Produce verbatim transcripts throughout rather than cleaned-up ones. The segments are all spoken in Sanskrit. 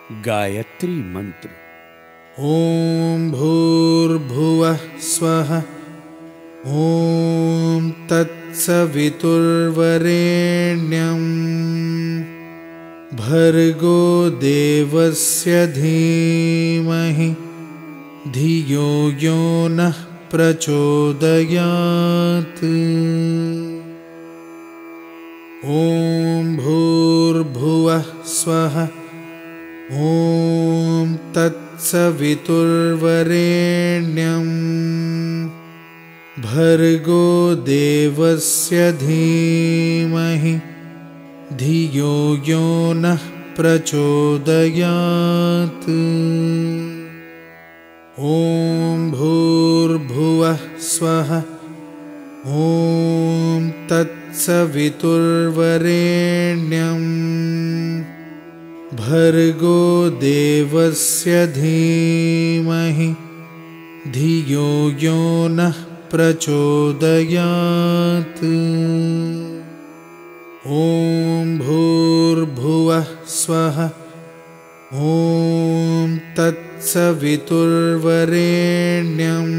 गायत्री मंत्र। ॐ भूर्भुवः स्वः। ॐ तत्सवितुर्वरेण्यं भर्गो देवस्य धीमहि धियो यो नः प्रचोदयात्। ॐ भूर्भुवः स्वः। ॐ तत्सवितुर्वरेण्यं भर्गो देवस्य धीमहि धियो यो नः प्रचोदयात्। ॐ भूर्भुवः स्वः। ॐ तत्सवितुर्वरेण्यं भर्गो देवस्य धीमहि धियो यो नः प्रचोदयात्। ॐ भूर्भुवः स्वः। ॐ तत्सवितुर्वरेण्यं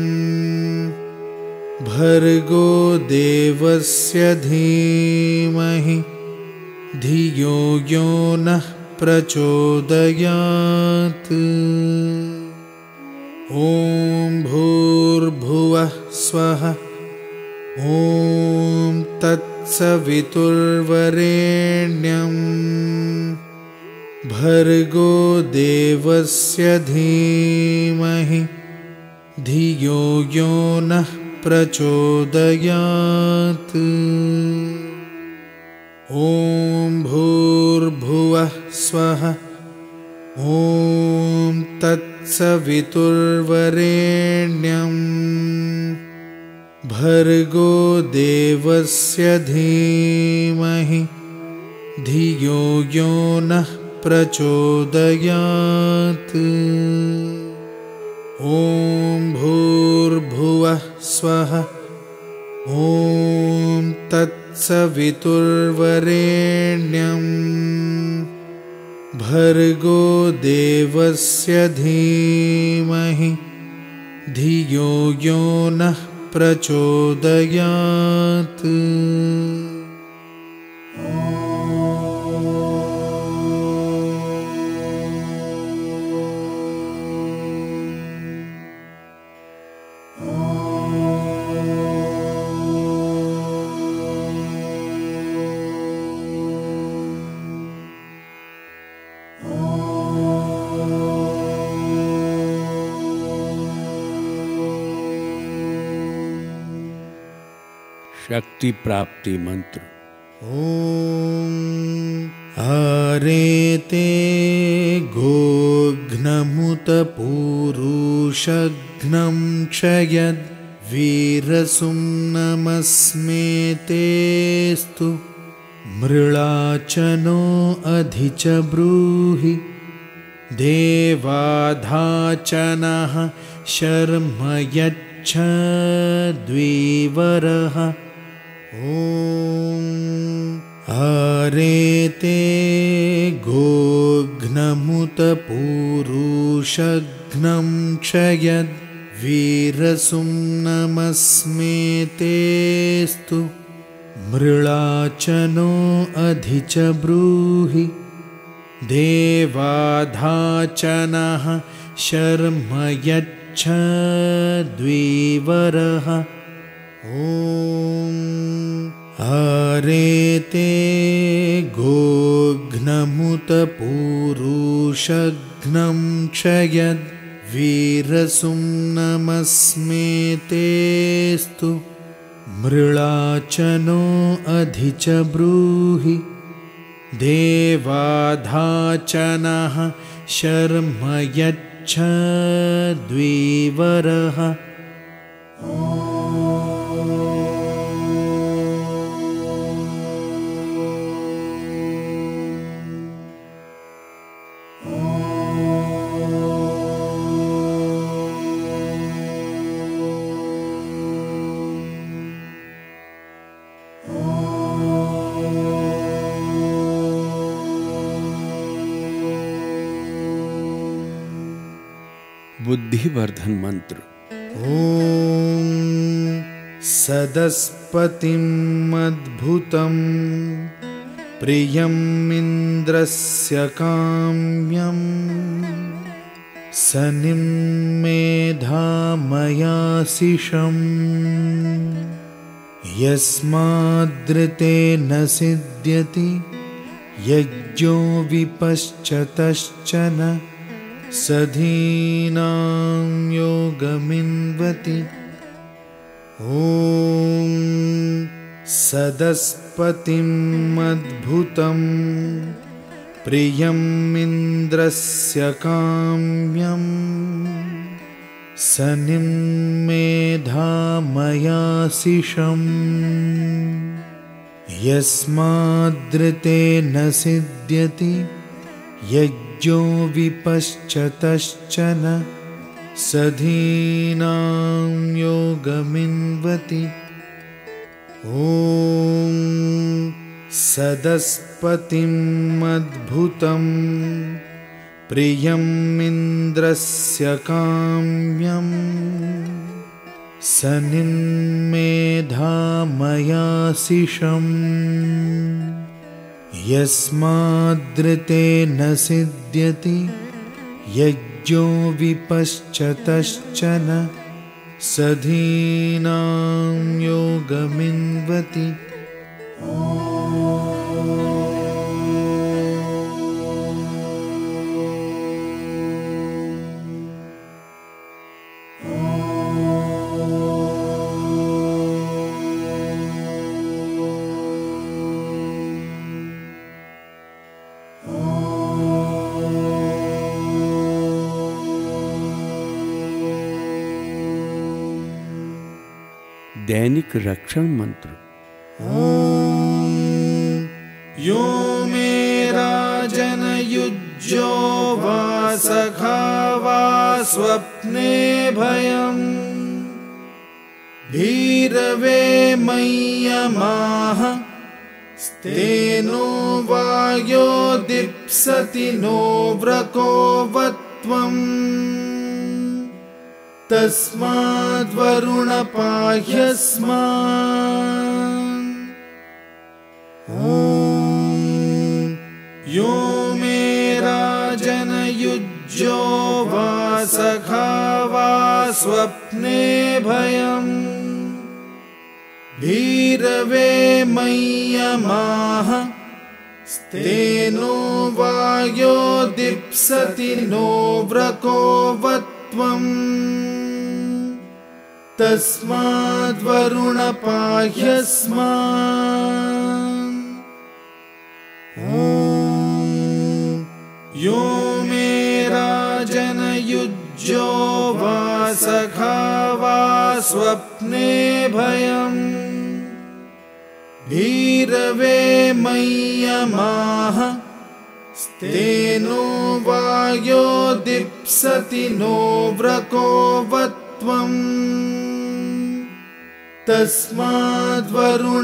भर्गो देवस्य धीमहि धियो यो नः प्रचोदयात्। ॐ भूर्भुवः स्वः। ॐ तत्सवितुर्वरेण्यं भर्गो देवस्य धीमहि धियो यो नः प्रचोदयात्। ॐ भूर्भुवः स्वः। ॐ तत्सवितुर्वरेण्यं भर्गो देवस्य धीमहि धियो यो नः प्रचोदयात्। ॐ भूर्भुवः स्वः। ॐ तत्सवितुर्वरेण्यं भर्गो देवस्य धीमहि धियो यो नः प्रचोदयात्। शक्ति प्राप्ति मंत्र। ॐ आरेते गोघ्नमुतपूरुषघ्नं क्षयद् वीरसुम्नमस्मेतेस्तु मृळाचनो अधि च ब्रूहि देवाधाचनः शर्म यच्छ द्विवरः। ॐ आरेते गोघ्नमुतपूरुषघ्नं क्षयद् वीरसुम्नमस्मेतेस्तु मृळाचनो अधि च ब्रूहि देवाधाचनः शर्म यच्छ द्विवरः। ॐ आरेते गोघ्नमुतपूरुषघ्नं क्षयद् वीरसुम्नमस्मेतेस्तु मृळाचनो अधि च ब्रूहि देवाधाचनः शर्म यच्छ द्विवरः। बुद्धिवर्धन मंत्र। ॐ सदस्पतिम् अद्भुतं प्रियमिन्द्रस्य काम्यं सनिं मेधामयाशिषम् यस्मादृतेन सिद्ध्यति यज्ञो विपश्चतश्चन सधीनां योगमिन्वति। ॐ सदस्पतिम् अद्भुतं प्रियमिन्द्रस्य काम्यं सनिं मेधामयाशिषम् यस्मादृतेन सिद्ध्यति यज्ञो विपश्चतश्चन सधीनां योगमिन्वति। ॐ सदस्पतिम् अद्भुतं प्रियमिन्द्रस्य काम्यं सनिं मेधामयाशिषम् यस्मादृतेन सिद्ध्यति यज्ञो विपश्चतश्चन सधीनां योगमिन्वति। दैनिक रक्षण मंत्र। ॐ यो मे राजन युज्यो वा सखा वा स्वप्ने भयम् भीरवे मय्यमाह स्तेनो वायो दीप्सति नो व्रको वत्वम् तस्माद्वरुण पाह्यस्मान्। ॐ यो मे राजन युज्यो वा सखा वा स्वप्ने भयम् भीरवे मय्यमाह स्तेनो वायो दीप्सति नो व्रको वत्वम् तस्माद्वरुण पाह्यस्मान्। ॐ यो मे राजन युज्यो वा सखा वा स्वप्ने भयम् भीरवे मय्यमाह स्तेनो वायो दीप्सति नो व्रको वत्वम् तस्माद्वरुण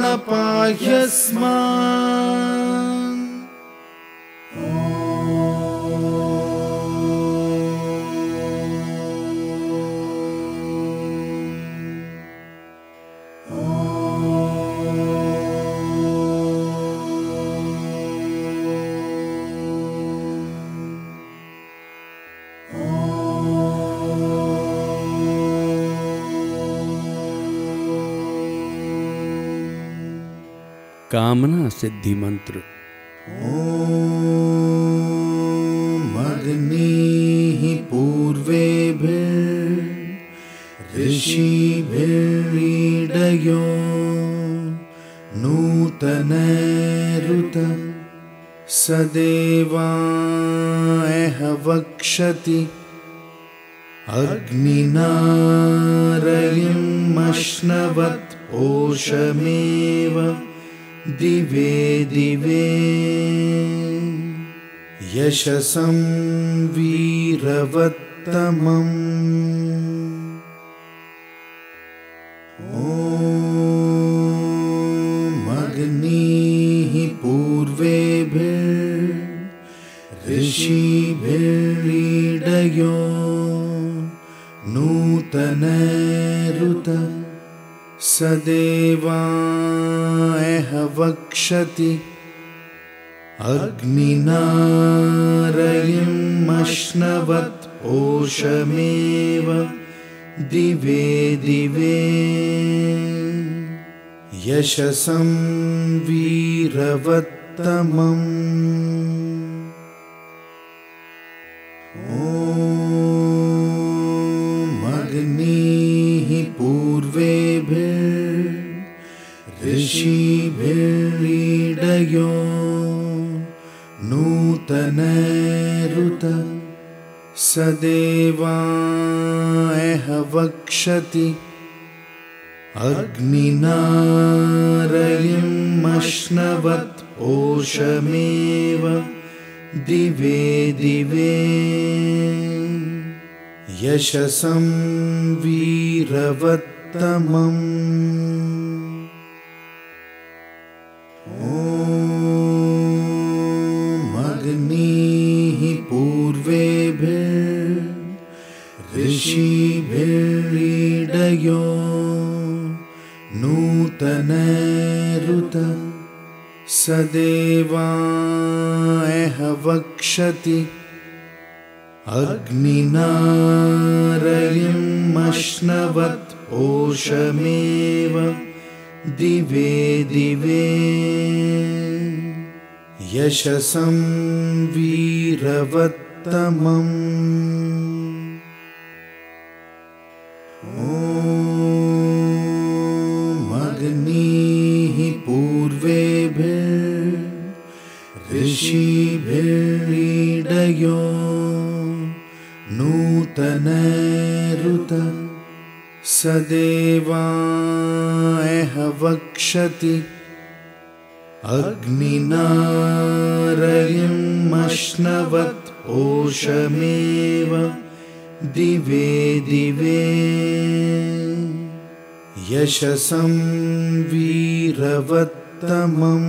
पाह्यस्मान्। कामना सिद्धि मंत्र। ॐ अग्निः पूर्वेभिर्ऋषिभिरीडयो नूतनैरुत सदेवाय वक्षति अग्निनारयम् अश्नवत् पोषमेव दिवे दिवे यशसं वीरवत्तमम्। ॐ अग्निः पूर्वेभिर्ऋषिभिरीडयो नूतनरुत सदेवायह वक्षति अग्निनारयमश्नवत् पोषमेव दिवे दिवे यशसं वीरवत्तमम् ऋषिभिरीडयो नूतनरुत सदेवायह वक्षति अग्निनारयमश्नवत् पोषमेव दिवे दिवे यशसं वीरवत्तमम् ऋषिभिरीडयो नूतनरुत सदेवायह वक्षति अग्निनारयमश्नवत् पोषमेव दिवे दिवे यशसं वीरवत्तमम् ऋषिभिरीडयो नूतनरुत सदेवायह वक्षति अग्निनारयमश्नवत् पोषमेव दिवे दिवे यशसं वीरवत्तमम्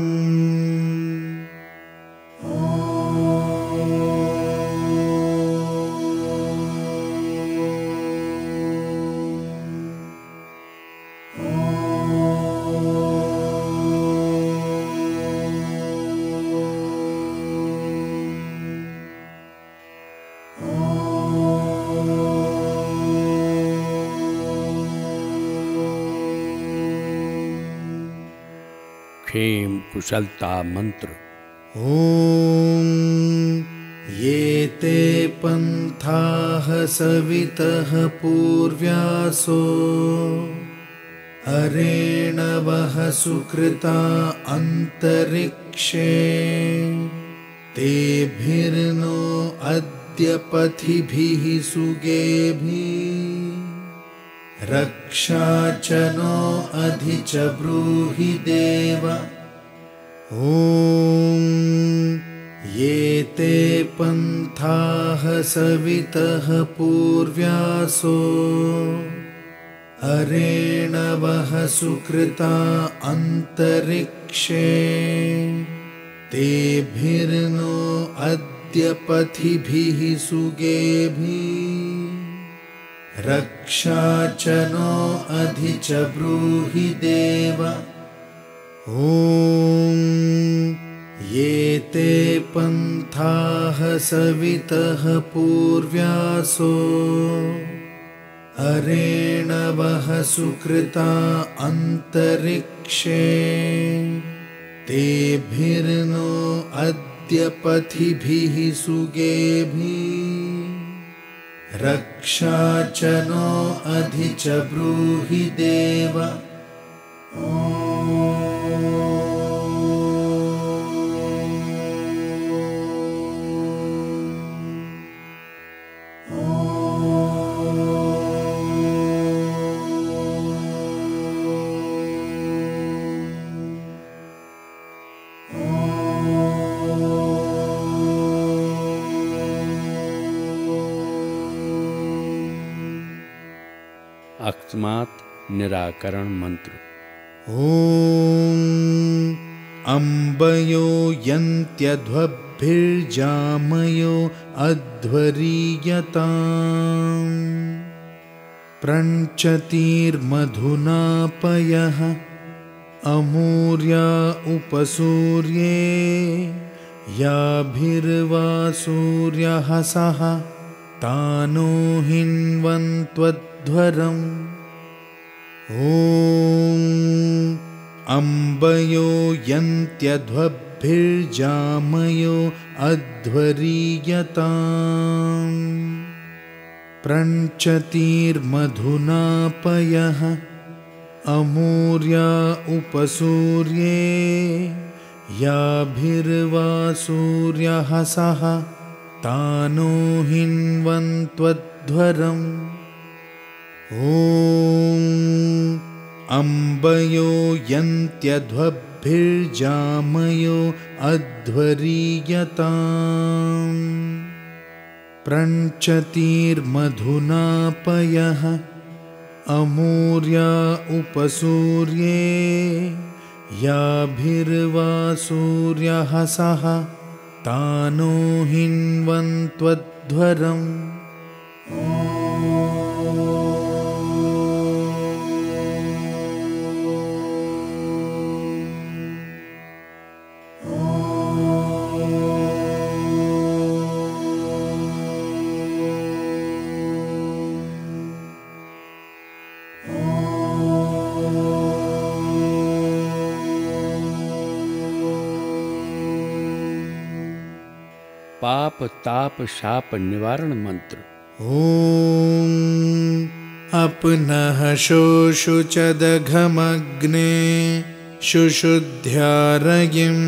क्षेम कुशलता मंत्र। ॐ ये ते पन्थाः सवितः पूर्व्यासो अरेणवः सुकृता अन्तरिक्षे तेभिर्नो अद्य पथिभिः सुगेभिः रक्षा च नो अधि च ब्रूहि देव। ॐ ये ते पन्थाः सवितः पूर्व्यासो अरेणवः सुकृता अन्तरिक्षे तेभिर्नो अद्य पथिभिः सुगेभिः रक्षा च नो अधि च ब्रूहि देव। ॐ ये ते पन्थाः सवितः पूर्व्यासो अरेणवः सुकृता अन्तरिक्षे तेभिर्नो अद्य पथिभिः सुगेभिः रक्षा च नो अधि च ब्रूहि देव। अकस्मात निराकरण मंत्र। ॐ अम्बयो यन्त्यध्वभिर्जामयो अध्वरीयताम् प्रञ्चतीर्मधुना पयः अमूर्या उपसूर्ये याभिर्वा सूर्यः सः तानो हिन्वन्त्वध्वरम् ॐ अम्बयो यन्त्यध्वभिर्जामयो अध्वरीयताम् प्रञ्चतीर्मधुना पयः अमूर्या उपसूर्ये याभिर्वा सूर्यः सः तानो हिन्वन्त्वध्वरम् ॐ अम्बयो यन्त्यध्वभिर्जामयो अध्वरीयताम् प्रञ्चतीर्मधुना पयः अमूर्या उपसूर्ये याभिर्वा सूर्यः सः तानो हिन्वन्त्वध्वरम् पाप ताप शाप निवारण मंत्र। ॐ अपनः शोषुचदघमग्ने शुशुद्ध्यारयिम्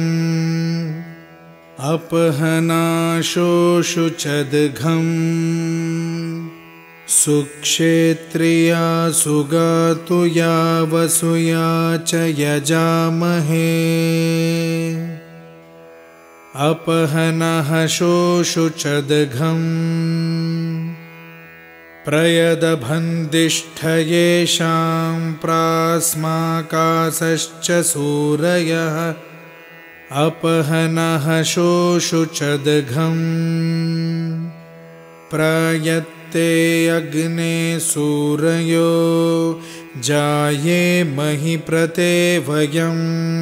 अपहनाशोषुचदघम् सुक्षेत्रिया सुगातु यावसूया च यजामहे अपहनः शोषुचदघम् प्रयदभन्दिष्ठयेषां प्रास्माकाशश्च सूरयः अपहनः शोषुचदघम् प्रयत्ते अग्ने सूरयो जाये महीप्रते वयम्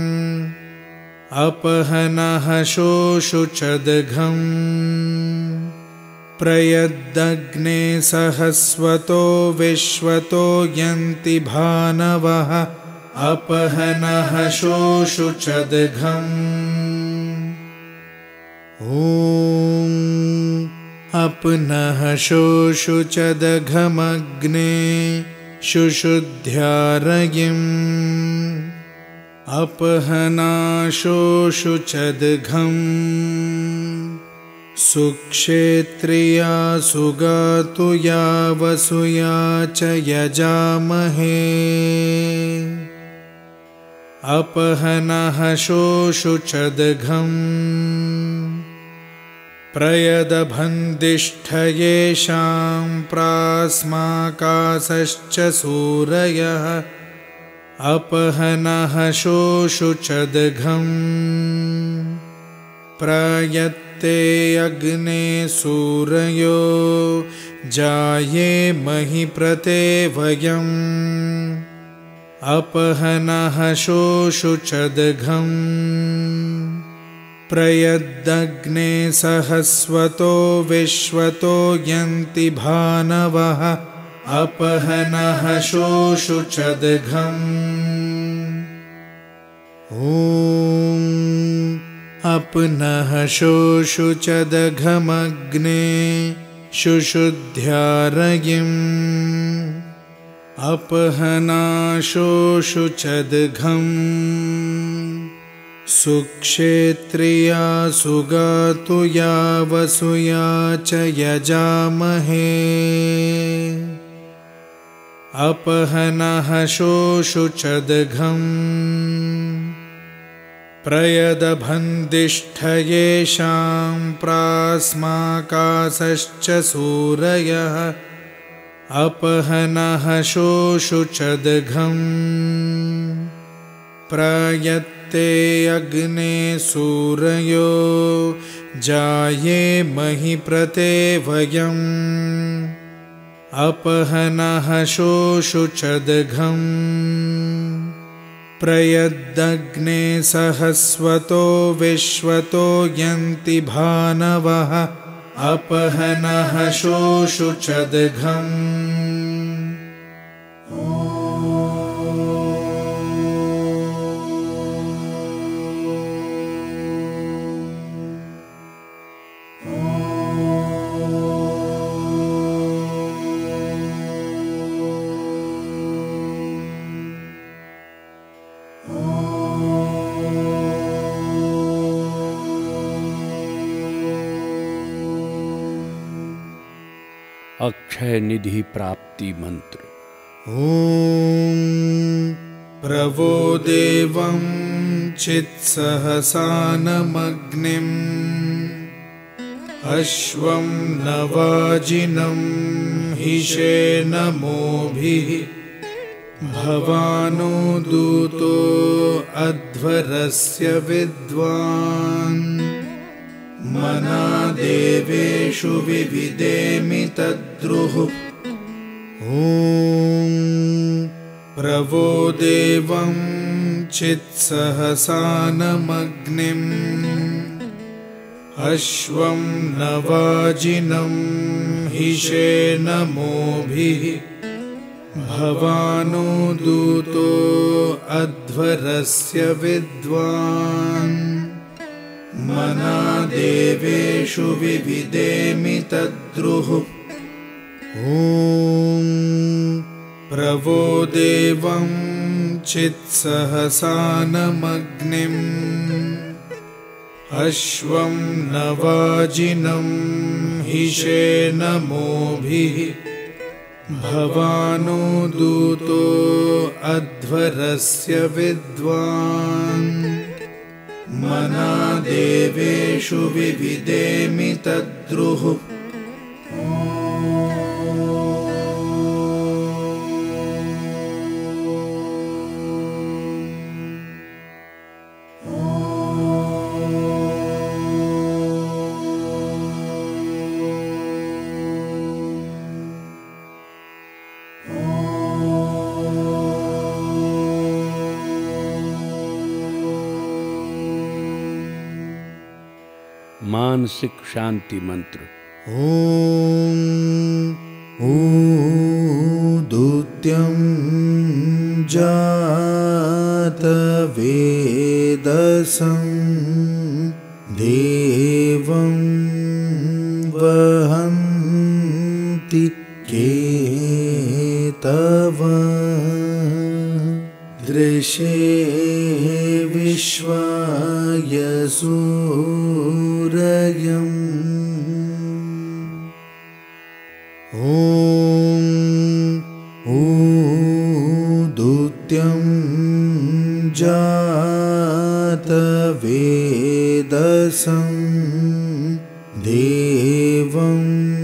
अपहनः शोषुचदघम् प्रयदग्ने सहस्वतो विश्वतो यन्ति भानवः अपहनः शोषुचदघम् ॐ अपनः शोषुचदघमग्ने शुशुद्ध्यारयिम् अपहनाशोषुचदघम् सुक्षेत्रिया सुगातु यावसूया च यजामहे अपहनः शोषुचदघम् प्रयदभन्दिष्ठयेषां प्रास्माकाशश्च सूरयः अपहनः शोषुचदघम् प्रयत्ते अग्ने सूरयो जाये महीप्रते वयम् अपहनः शोषुचदघम् प्रयदग्ने सहस्वतो विश्वतो यन्ति भानवः अपहनः शोषुचदघम् ॐ अपनः शोषुचदघमग्ने शुशुद्ध्यारयिम् अपहनाशोषुचदघम् सुक्षेत्रिया सुगातु यावसूया च यजामहे अपहनः शोषुचदघम् प्रयदभन्दिष्ठयेषां प्रास्माकाशश्च सूरयः अपहनः शोषुचदघम् प्रयत्ते अग्ने सूरयो जाये महीप्रते वयम् अपहनः शोषुचदघम् प्रयद्दग्ने सहस्वतो विश्वतो यन्ति भानवः अपहनः शोषुचदघम् अक्षय निधि प्राप्ति मंत्र। ॐ प्रवो देवं चित्सहसानमग्निम् अश्वं नवाजिनं हिषेणमोभिः भवानो दूतो अध्वरस्य विद्वान् मना देवेषु विविदेमि तद्रुः ॐ प्रवो देवं चित्सहसानमग्निम् अश्वं नवाजिनं हिषेणमोभिः भवानो दूतो अध्वरस्य विद्वान् मना देवेषु विविदेमि तद्रुः ॐ प्रवो देवं चित्सहसानमग्निम् अश्वं नवाजिनं हिषेणमोभिः भवानो दूतो अध्वरस्य विद्वान् मना देवेषु विविदेमि तद्रुः मानसिक शांति मंत्र। ॐ ऊदूत्यं जातवेदसं देवं वहन्ति केतवः दृशे विश्वाय सूरयम् ॐ ऊदूत्यं जातवेदसं देवं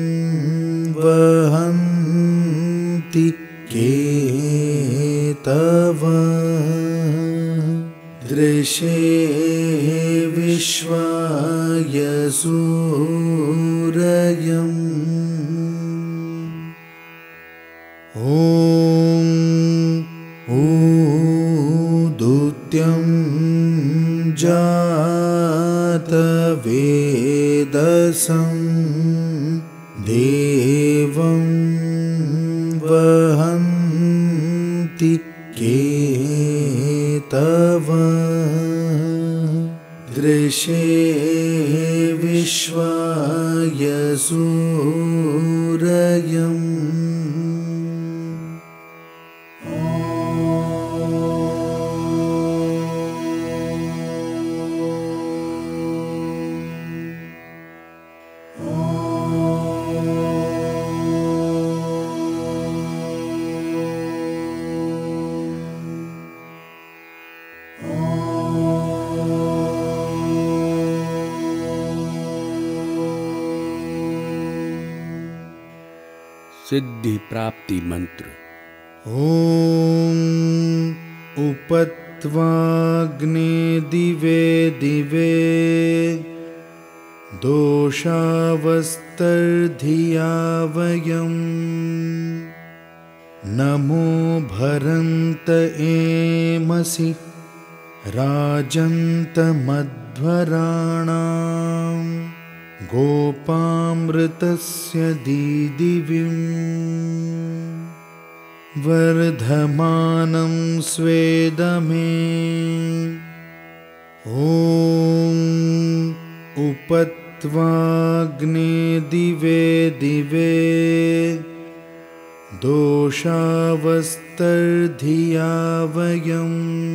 वहन्ति केतवः दृशे विश्वाय सूरयम् ॐ ऊदूत्यं जातवेदसं देवं वहन्ति केतवः दृशे विश्वाय सूरयम् सिद्धि प्राप्ति मंत्र। ॐ उपत्वाग्ने दिवे दिवे दोषावस्तर्धिया वयं नमो भरन्त एमसि राजन्तमध्वराणां गोपामृतस्य दीदिविं वर्धमानं स्वेदमे ॐ उपत्वाग्ने दिवे दिवे दोषावस्तर्धिया वयं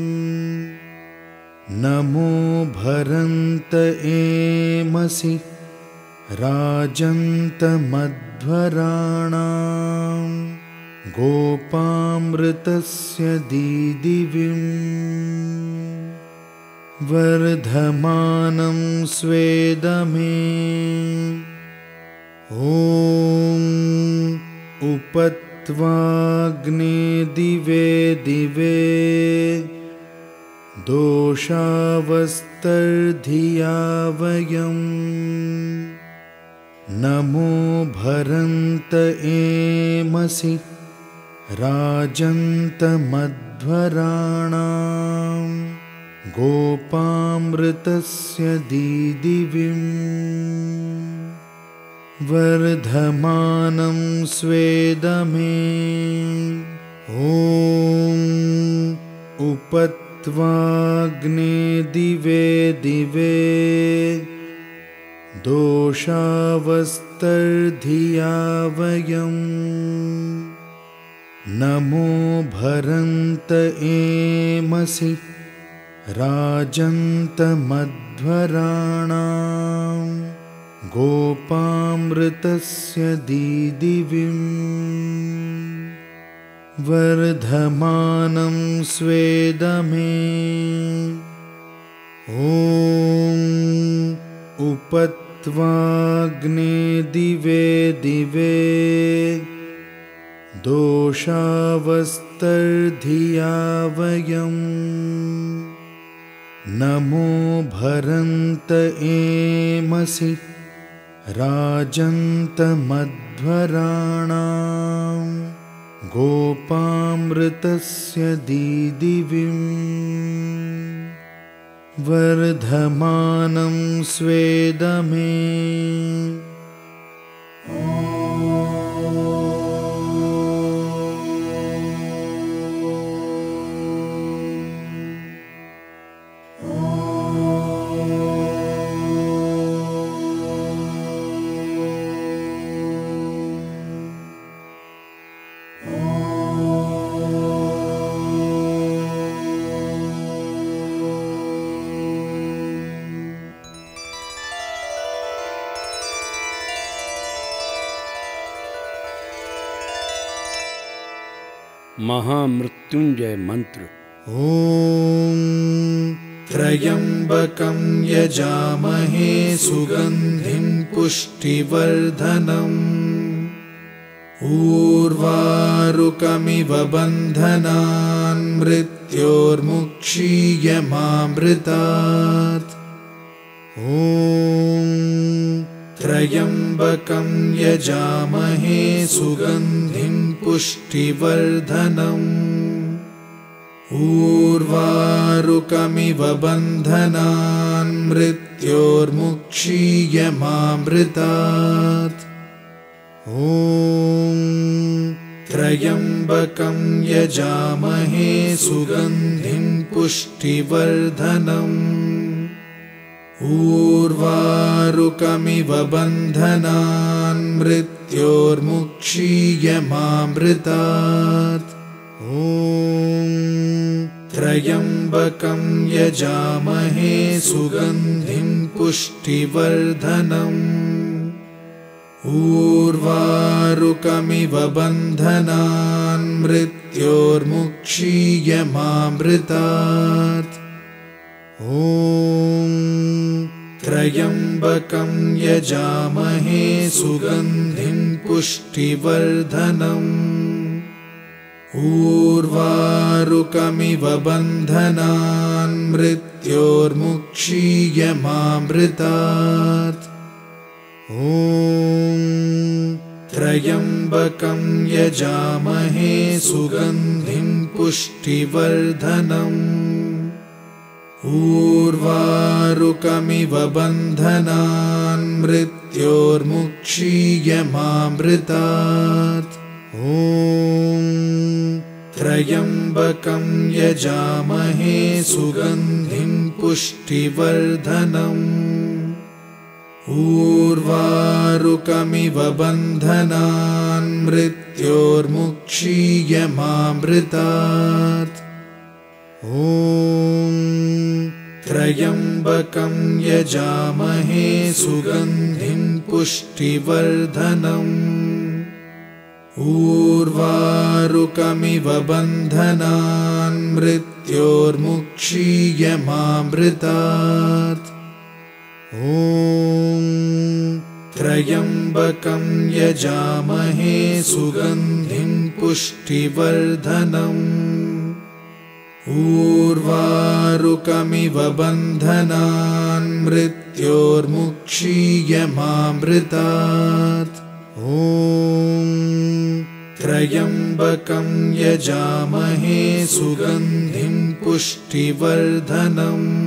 नमो भरन्त एमसि राजन्तमध्वराणां गोपामृतस्य दीदिविं वर्धमानं स्वेदमे ॐ उपत्वाग्ने दिवे दिवे दोषावस्तर्धिया वयं नमो भरन्त एमसि राजन्तमध्वराणां गोपामृतस्य दीदिविं वर्धमानं स्वेदमे ॐ उपत्वाग्ने दिवे दिवे दोषावस्तर्धिया वयं नमो भरन्त एमसि राजन्तमध्वराणां गोपामृतस्य दीदिविं वर्धमानं स्वेदमे ॐ उपत्वाग्ने दिवे दिवे दोषावस्तर्धिया वयं नमो भरन्त एमसि राजन्तमध्वराणां गोपामृतस्य दीदिविं वर्धमानं स्वेदमे महामृत्युंजय मंत्र। ॐ त्र्यम्बकं यजामहे सुगन्धिं पुष्टिवर्धनम् उर्वारुकमिव बन्धनान् मृत्योर्मुक्षीयमामृतात्। ॐ त्र्यम्बकं यजामहे सुगन्धिं पुष्टिवर्धनम् उर्वारुकमिव बन्धनान् मृत्योर्मुक्षीयमामृतात्। ॐ त्र्यम्बकं यजामहे सुगन्धिं पुष्टिवर्धनम् उर्वारुकमिव बन्धनान् मृत्योर्मुक्षीयमामृतात्। ॐ त्र्यम्बकं यजामहे सुगन्धिं पुष्टिवर्धनम् उर्वारुकमिव बन्धनान् मृत्योर्मुक्षीयमामृतात्। ॐ त्र्यम्बकं यजामहे सुगन्धिं पुष्टिवर्धनम् उर्वारुकमिव बन्धनान् मृत्योर्मुक्षीयमामृतात्। ॐ ॐ त्र्यम्बकं यजामहे सुगन्धिं पुष्टिवर्धनम् उर्वारुकमिव बन्धनान् मृत्योर्मुक्षीयमामृतात्। ॐ त्र्यम्बकं यजामहे सुगन्धिं पुष्टिवर्धनम् उर्वारुकमिव बन्धनान् मृत्योर्मुक्षीयमामृतात्। ॐ त्र्यम्बकं यजामहे सुगन्धिं पुष्टिवर्धनम् उर्वारुकमिव बन्धनान् मृत्योर्मुक्षीयमामृतात्। ॐ त्र्यम्बकं यजामहे सुगन्धिं पुष्टिवर्धनम् उर्वारुकमिव बन्धनान् मृत्योर्मुक्षीयमामृतात्। ॐ त्र्यम्बकं यजामहे सुगन्धिं पुष्टिवर्धनम्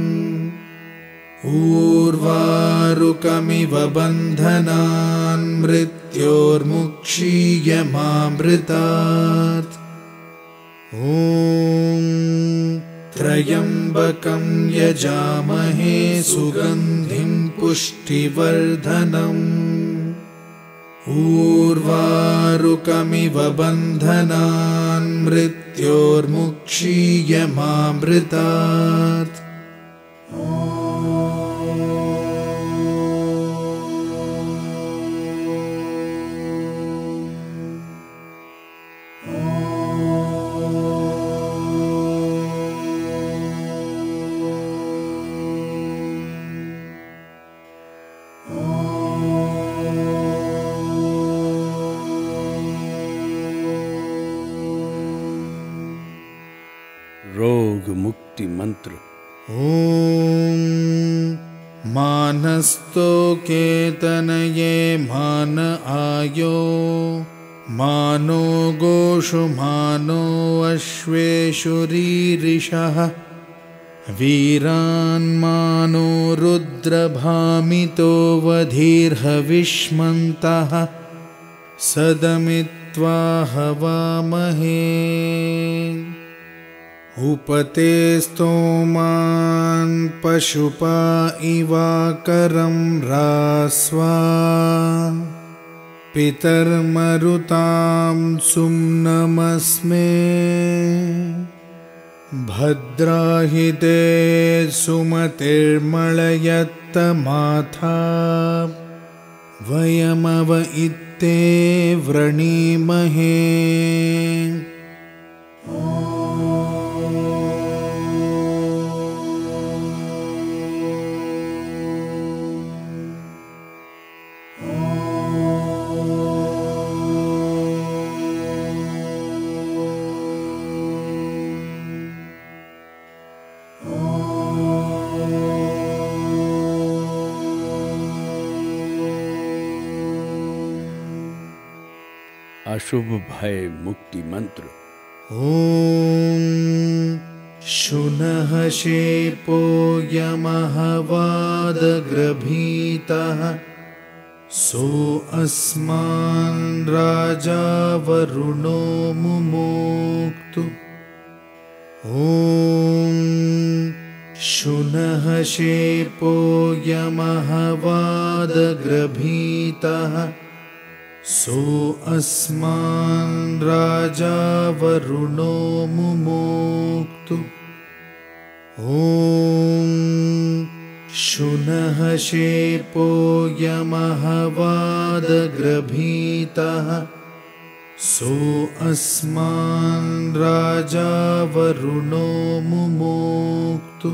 उर्वारुकमिव बन्धनान् मृत्योर्मुक्षीयमामृतात्। ॐ त्र्यम्बकं यजामहे सुगन्धिं पुष्टिवर्धनम् उर्वारुकमिव बन्धनान् मृत्योर्मुक्षीयमामृतात्। रोग मुक्ति मंत्र। ॐ मानस्तो केतनये मान आयो मानो गोषु मानो अश्वेषु रीरिषः वीरान्मानो रुद्रभामितो वधीर्हविष्मन्तः सदमित्वा हवामहे उपते स्तोमान् पशुपा इवाकरं रास्वा पितर्मरुतां सुम्नमस्मे भद्राहिते सुमतिर्मळयत्तमाथा वयमव इत्ते व्रणीमहे। अशुभ भय मुक्ति मंत्र। ॐ शुनः शेपो यमः वादग्रभीतः सो अस्मान् राजा वरुणो मुमोक्तु। ॐ शुनः शेपो यमः वादग्रभीतः सो अस्मान् राजा वरुणो मुमोक्तु। ॐ शुनः शेपो यमः वादग्रभीतः सो अस्मान् राजा वरुणो मुमोक्तु।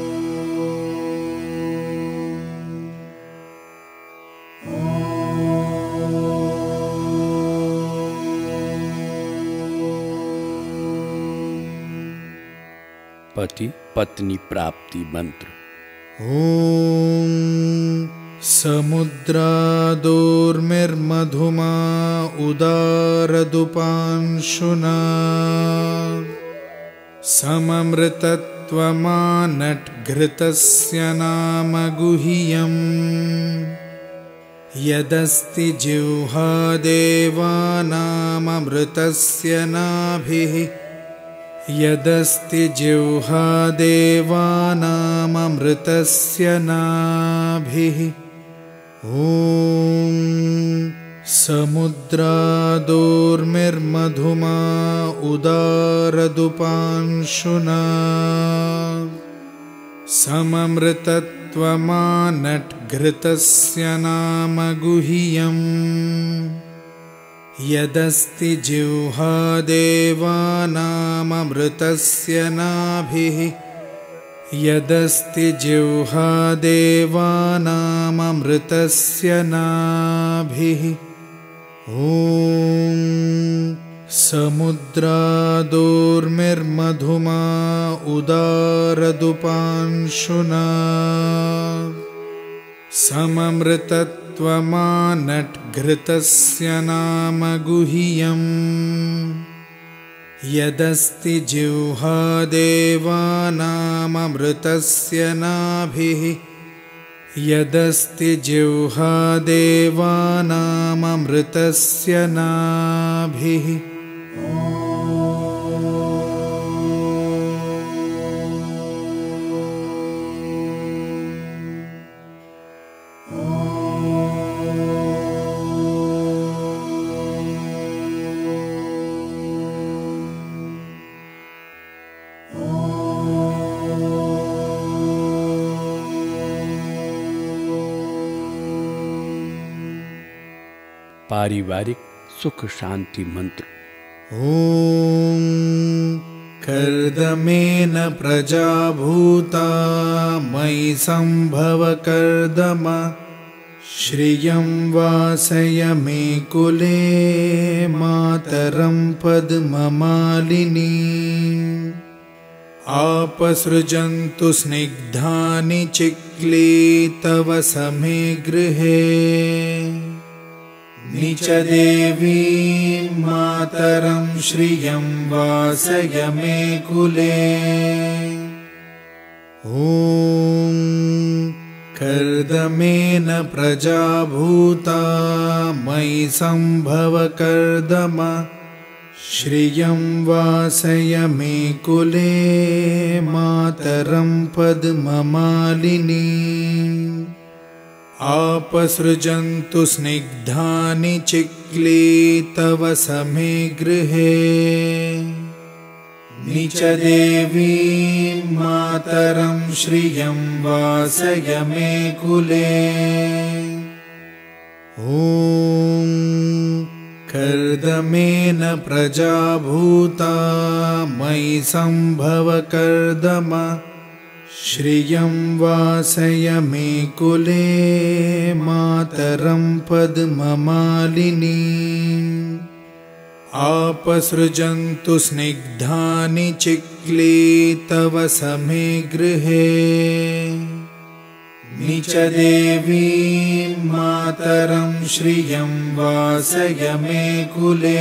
ॐ पति पत्नी प्राप्ति मंत्र। ॐ समुद्रादोर्मिर्मधुमा उदारदुपांशुना सममृतत्वमानट्घृतस्य नाम गुह्यम् यदस्ति जिह्वादेवानाममृतस्य नाभिः यदस्ति जिह्वादेवानाममृतस्य नाभिः। ॐ समुद्रादोर्मिर्मधुमा उदारदुपांशुना सममृतत्वमानट्घृतस्य नाम गुह्यम् यदस्ति जिह्वादेवानाममृतस्य नाभिः यदस्ति जिह्वादेवानाममृतस्य नाभिः। ॐ समुद्रादोर्मिर्मधुमा उदारदुपांशुना सममृतत्वमानट्घृतस्य नाम गुह्यम् यदस्ति जिह्वादेवानाममृतस्य नाभिः यदस्ति जिह्वादेवानाममृतस्य नाभिः। पारिवारिक सुख शांति मंत्र। ॐ कर्दमेन प्रजा भूता मयि संभव कर्दम श्रियं वासय मे कुले मातरं पद्ममालिनी आपसृजन्तु स्निग्धानि चिक्ली तव समे गृहे निच देवीं मातरं श्रियं वासय मे कुले। ॐ कर्दमेन प्रजा भूता मयि संभव कर्दम श्रियं वासय मे कुले मातरं पद्ममालिनी आपसृजन्तु स्निग्धानि चिक्ली तव समे गृहे निच देवीं मातरं श्रियं वासय मे कुले। ॐ कर्दमेन प्रजा भूता मयि संभव कर्दम श्रियं वासय मे कुले मातरं पद्ममालिनी आपसृजन्तु स्निग्धानि चिक्ली तव समे गृहे निच देवीं मातरं श्रियं वासय मे कुले।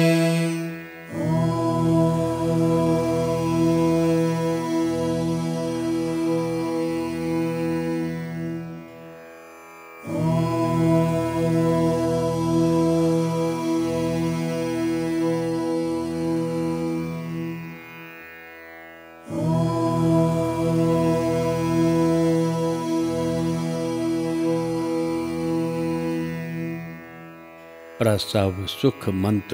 प्रसव सुख मंत्र।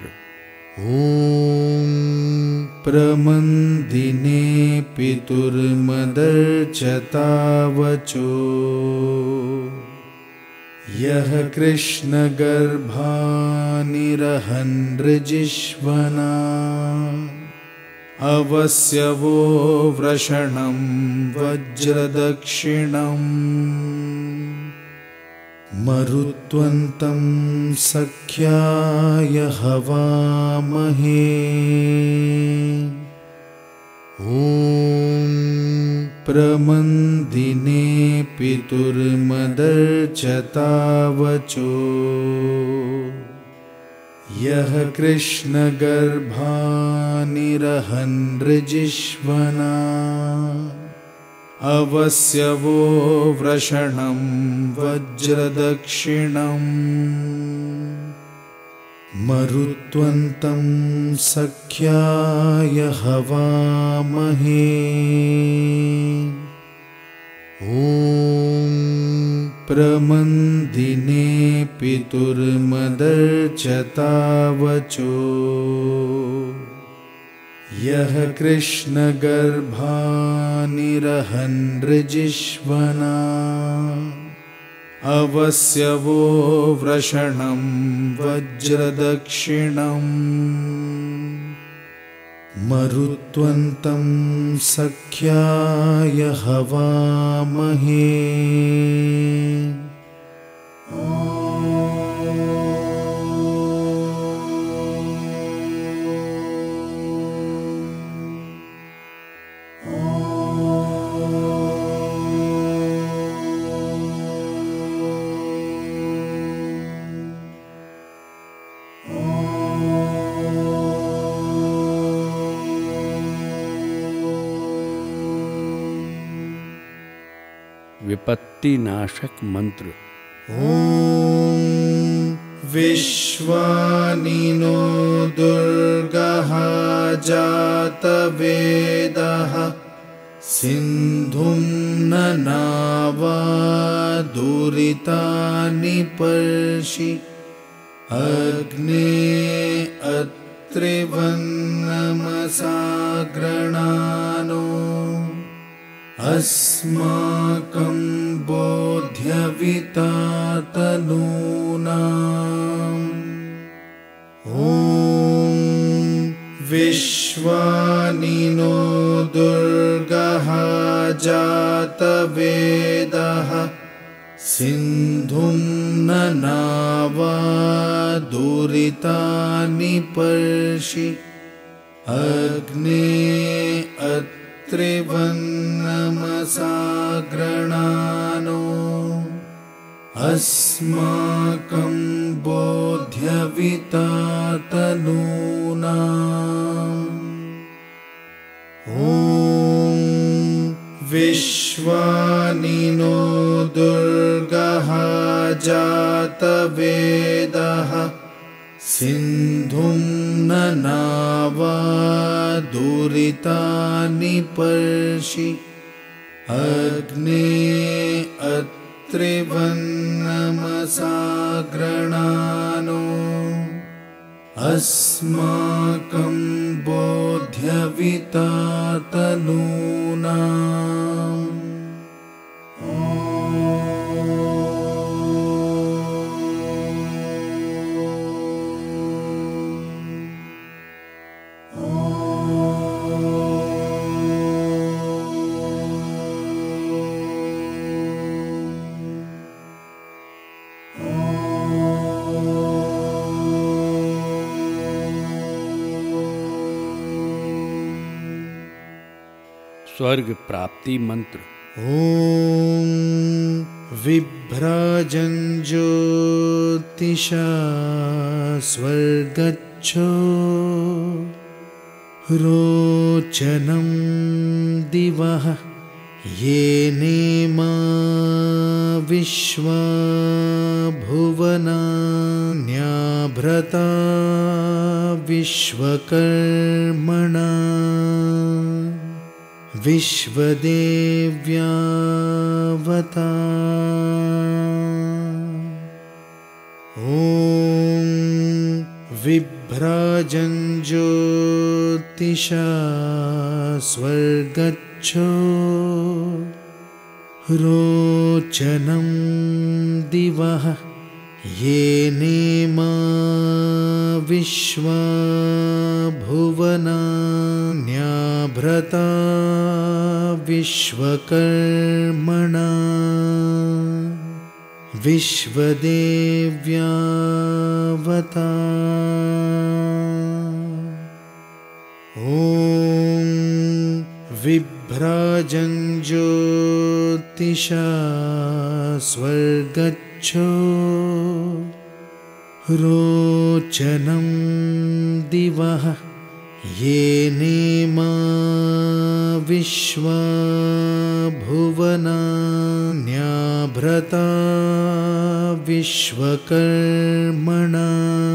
ॐ प्रमन्दिने पितुर्मदर्चतावचो यः कृष्णगर्भानिरहन्नृजिह्वना अवस्यवो वृषणं वज्रदक्षिणम् मरुत्वन्तं सख्याय हवामहे। ॐ प्रमन्दिने पितुर्मदर्चतावचो यः कृष्णगर्भानिरहन्नृजिह्वना अवस्यवो वृषणं वज्रदक्षिणम् मरुत्वन्तं सख्याय हवामहे ॐ प्रमन्दिने पितुर्मदर्चतावचो यः कृष्णगर्भानिरहन्नृजिह्वना अवस्यवो वृषणं वज्रदक्षिणम् मरुत्वन्तं सख्याय हवामहे विपत्ति नाशक मंत्र। ॐ विश्वानिनो दुर्गः जातवेदः सिन्धुं ननावा दुरितानि पर्षि अग्ने अत्रिवन्नमसाग्रणानो अस्माकं बोध्यविता तनूनाम् ॐ विश्वानिनो दुर्गः जातवेदः सिन्धुं ननावा दुरितानि पर्षि अग्ने त्रिवन्नमसाग्रणानो अस्माकं बोध्यविता तनूनाम् ॐ विश्वानिनो दुर्गः जातवेदः सिन्धुं ननावा दुरितानि पर्षि अग्ने अत्रिवन्नमसाग्रणानो अस्माकं बोध्यविता तनूनाम् स्वर्ग प्राप्ति मंत्र। ॐ विभ्राजञ्ज्योतिषा स्वर्गच्छो रोचनं दिवः येनेमा विश्वा भुवनान्याभ्रता विश्वकर्मणा विश्वदेव्यावता ॐ विभ्राजञ्ज्योतिषा स्वर्गच्छो रोचनं दिवः येनेमा विश्वा भुवनान्याभ्रता विश्वकर्मणा विश्वदेव्यावता ॐ विभ्राजञ्ज्योतिषा विभ्राजं ज्योतिषा स्वर्गच्छो रोचनं दिवः येनेमा विश्वा भुवनान्याभ्रता विश्वकर्मणा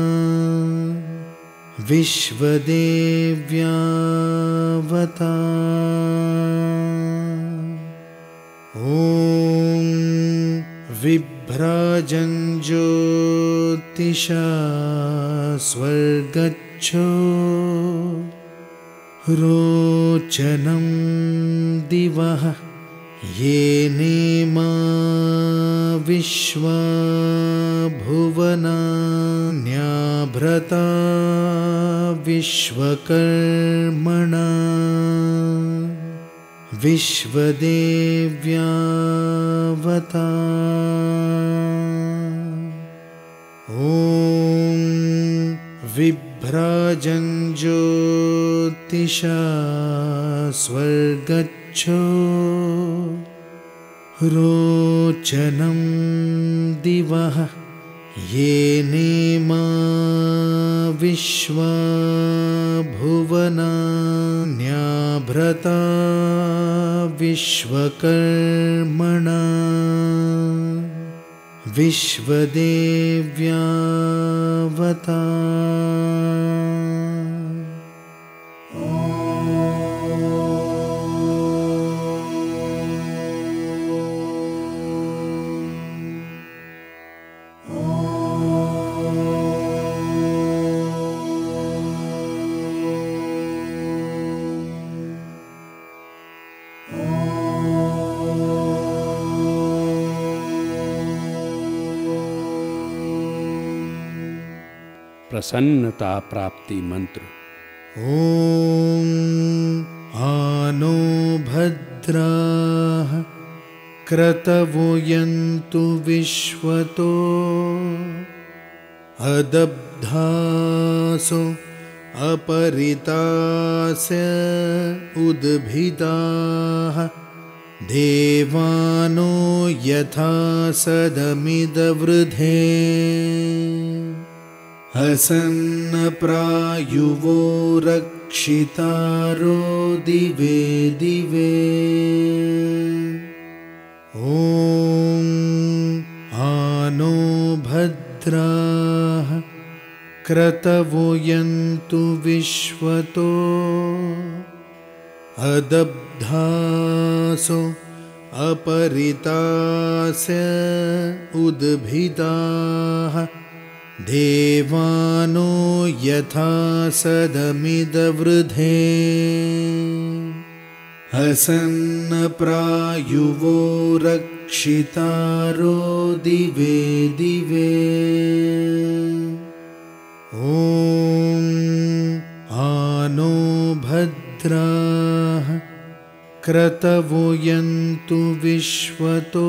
विश्वदेव्यावता ॐ विभ्राजं ज्योतिषा स्वर्गच्छो रोचनं दिवः येनेमा विश्वा भुवनान्याभ्रता विश्वकर्मणा विश्वदेव्यावता ॐ विभ्राजं ज्योतिषा स्वर्गच्छो रोचनं दिवः येनेमा विश्वा भुवनान्याभ्रता विश्वकर्मणा विश्वदेव्यावता प्रसन्नता प्राप्ति मंत्र। ॐ आनो भद्राः क्रतवो यन्तु विश्वतो अदब्धासो अपरितास्य उद्भिदाः देवानो यथा सदमिदवृधे असन्नप्रायुवो रक्षितारो दिवे दिवे ॐ आनो भद्राः क्रतवो यन्तु विश्वतो अदब्धासो अपरितास्य उद्भिदाः देवानो यथा सदमिदवृधे असन्नप्रायुवो रक्षितारो दिवे दिवे ॐ आनो भद्राः क्रतवो यन्तु विश्वतो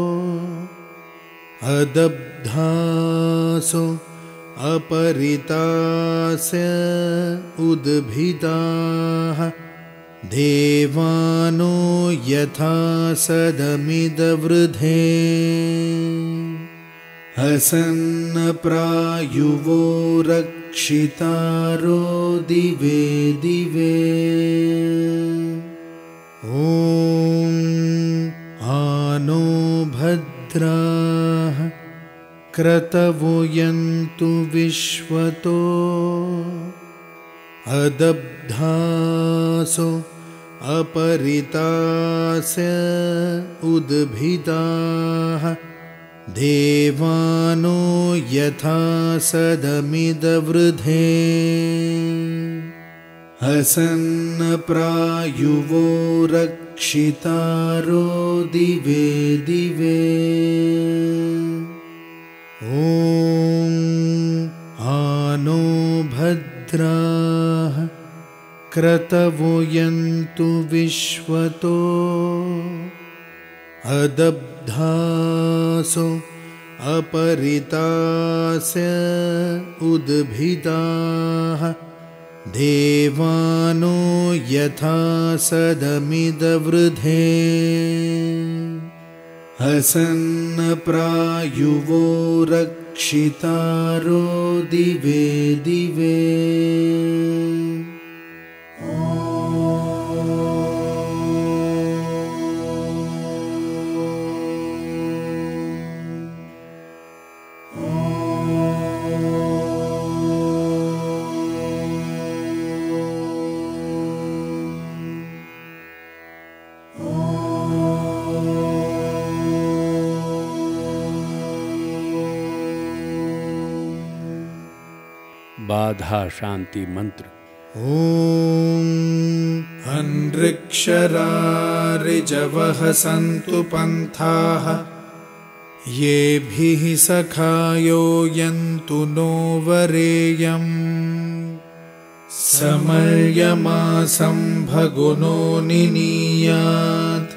अदब्धासो अपरितास्य उद्भिदाः देवानो यथा सदमिदवृधे असन्नप्रायुवो रक्षितारो दिवे दिवे ॐ आनो भद्राः क्रतवो यन्तु विश्वतो अदब्धासो अपरितास्य उद्भिदाः देवानो यथा सदमिदवृधे असन्नप्रायुवो रक्षितारो दिवे दिवे ॐ आनो भद्राः क्रतवो यन्तु विश्वतो अदब्धासो अपरितास्य उद्भिदाः देवानो यथा सदमिदवृधे हसन्नप्रायुवो रक्षितारो दिवे दिवे। बाधा शांति मंत्र। ॐ अनृक्षरारिजवः सन्तु पन्थाः येभिः सखायो यन्तु नो वरेयम् समर्यमासं भगुनो निनीयात्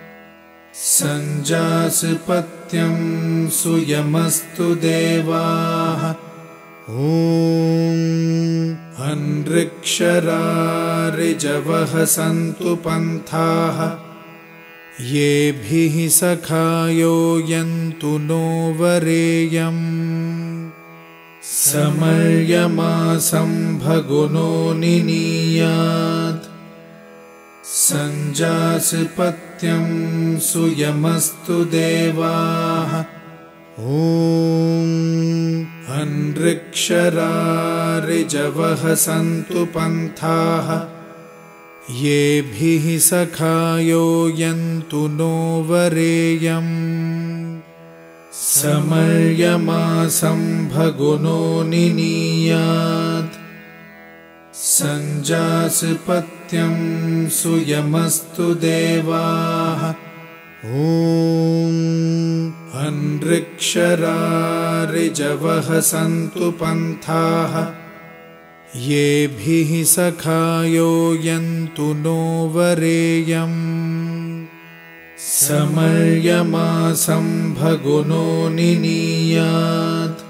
सञ्जासपत्यं सुयमस्तु देवाः। ॐ अनृक्षरारिजवः सन्तु पन्थाः येभिः सखायो यन्तु नो वरेयम् समर्यमासं भगुनो निनीयात् सञ्जासपत्यं सुयमस्तु देवाः। ॐ अनृक्षरारिजवः सन्तु पन्थाः येभिः सखायो यन्तु नो वरेयम् समर्यमासं भगुनो निनीयात् सञ्जासपत्यं सुयमस्तु देवाः। ॐ अनृक्षरारिजवः सन्तु पन्थाः येभिः सखायो यन्तु नो वरेयम् समर्यमासं भगुनो निनीयात्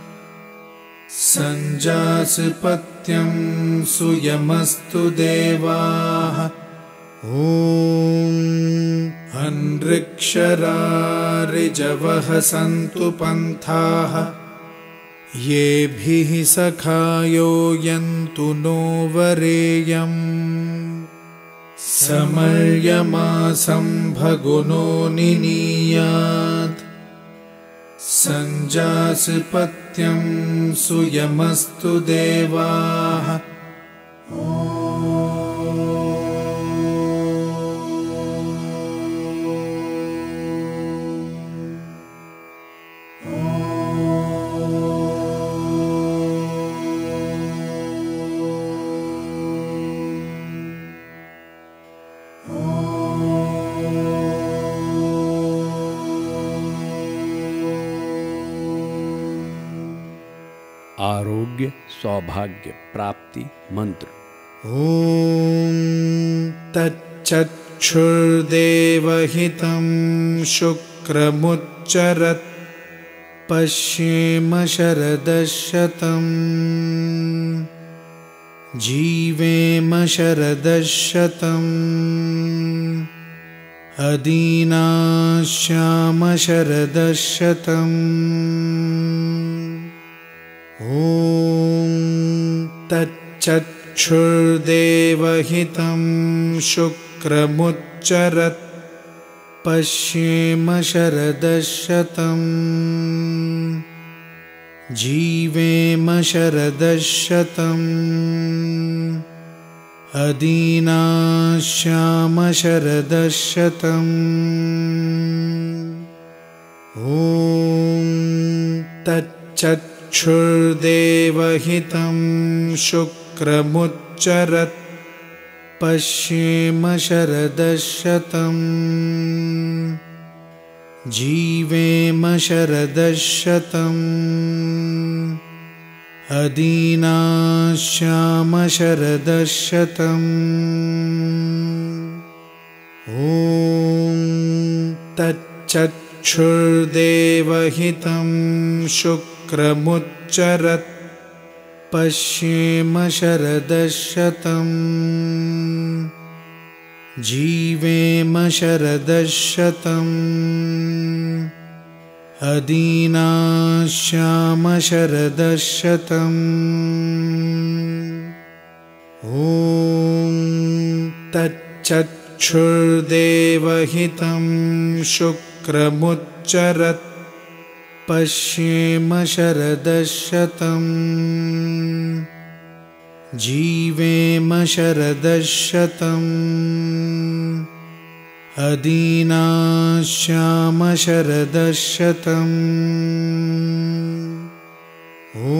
सञ्जासपत्यं सुयमस्तु देवाः। ॐ अनृक्षरारिजवः सन्तु पन्थाः येभिः सखायो यन्तु नो वरेयम् समर्यमासं भगुनो निनीयात् सञ्जासपत्यं सुयमस्तु देवाः। आरोग्य सौभाग्य प्राप्ति मंत्र। ॐ तच्चक्षुर्देवहितं शुक्रमुच्चरत् पश्येम शरदशतं जीवेम शरदशतम् अदीनाश्याम शरदशतम्। ॐ तच्चक्षुर्देवहितं शुक्रमुच्चरत् पश्येम शरदशतं जीवेम शरदशतम् अदीनाश्याम शरदशतम्। ॐ तच्चक्षुर्देवहितं शुक्रमुच्चरत् पश्येम शरदशतं जीवेम शरदशतम् अदीनाश्याम शरदशतम्। ॐ तच्चक्षुर्देवहितं शुक्रमुच्चरत् पश्येम शरदशतम् जीवेम शरदशतम् अदीनाश्याम शरदशतम् ॐ तच्चक्षुर्देवहितं शुक्रमुच्चरत् पश्येम शरदशतम् जीवेम शरदशतम् अदीनाश्याम शरदशतम् ॐ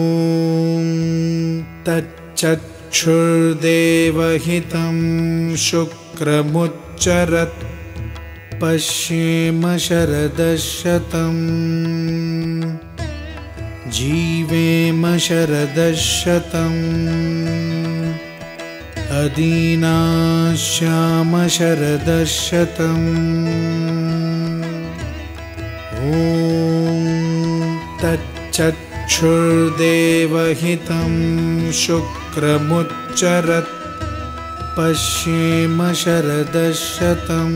तच्चक्षुर्देवहितं शुक्रमुच्चरत् पश्येम शरदशतम् जीवेम शरदशतम् अदीनाश्याम शरदशतम् ॐ तच्चक्षुर्देवहितं शुक्रमुच्चरत् पश्येम शरदशतम्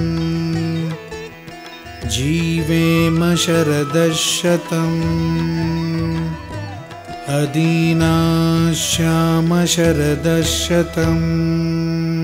जीवेम शरदशतम् अदीनाश्याम शरदशतम्।